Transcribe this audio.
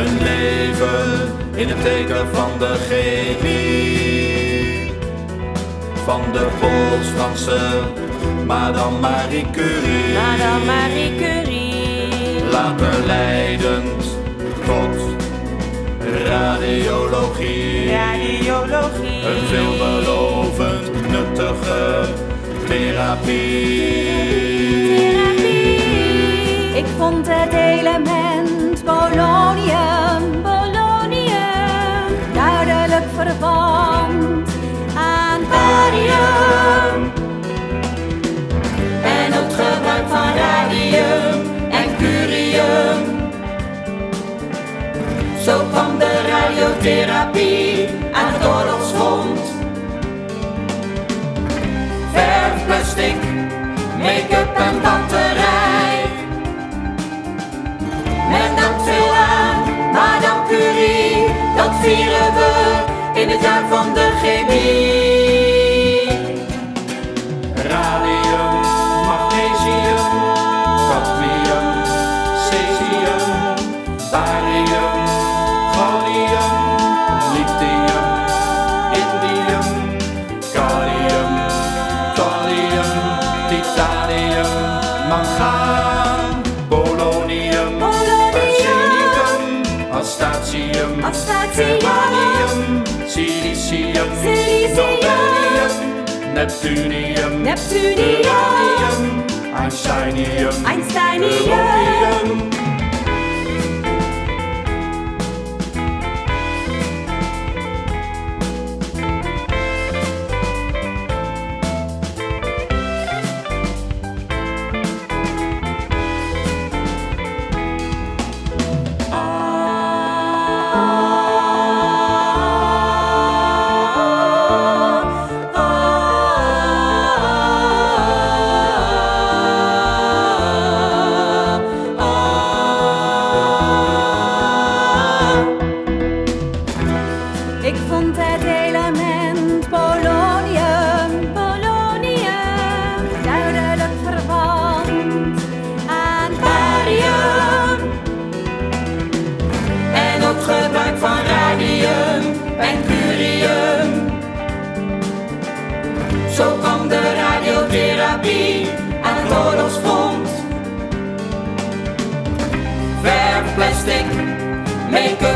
Een leven in het teken van de chemie. Van de Pools-Franse Madame Marie Curie. Madame Marie Curie. Later leidend tot radiologie. Radiologie. Een veelbelovend nuttige therapie. Ik vond het element polonium, duidelijk verwant aan barium. En het gebruik van radium en curium. Zo kwam de radiotherapie aan het oorlogsfront. Verf, plastic, make-up en batterij. Met dank veel aan Madame Curie, dat vieren we in het jaar van de chemie. Radium, magnesium, cadmium, cesium, barium, gallium, lithium, indium, kalium, thallium, titanium, mangaan, polonium, arsenicum, astatium, germanium, silicium, nobelium, neptunium, uranium, einsteinium, europium. Ik vond het element polonium, duidelijk verwant aan barium. En het gebruik van radium en curium. Zo kwam de radiotherapie aan het oorlogsfront. Verf, plastic, make-up